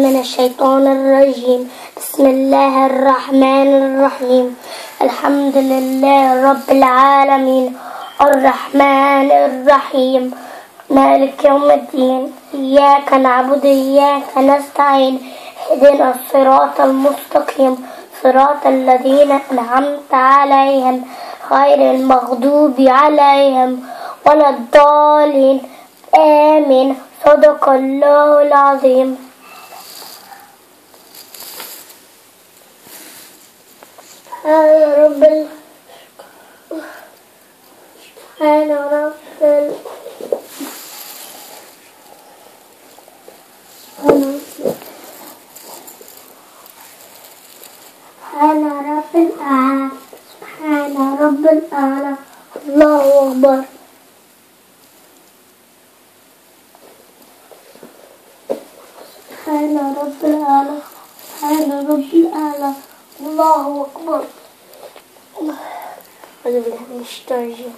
من الشيطان الرجيم. بسم الله الرحمن الرحيم. الحمد لله رب العالمين الرحمن الرحيم مالك يوم الدين. إياك نعبد وإياك نستعين. اهدنا الصراط المستقيم صراط الذين أنعمت عليهم غير المغضوب عليهم ولا الضالين. آمين. صدق الله العظيم. سبحان رب الأعلى. الله أكبر. سبحان رب الأعلى. سبحان رب الأعلى. الله أكبر. أعوذ بالله من الشيطان الرجيم.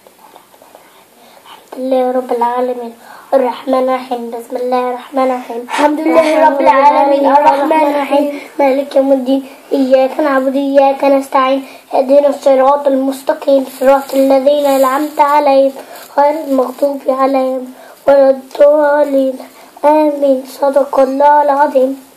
الحمد لله رب العالمين الرحمن الرحيم. بسم الله الرحمن الرحيم. الحمد لله رب العالمين الرحمن الرحيم مالك يوم الدين. إياك نعبد وإياك نستعين. اهدنا الصراط المستقيم صراط الذين أنعمت عليهم غير المغضوب عليهم ولا الضالين. آمين. صدق الله العظيم.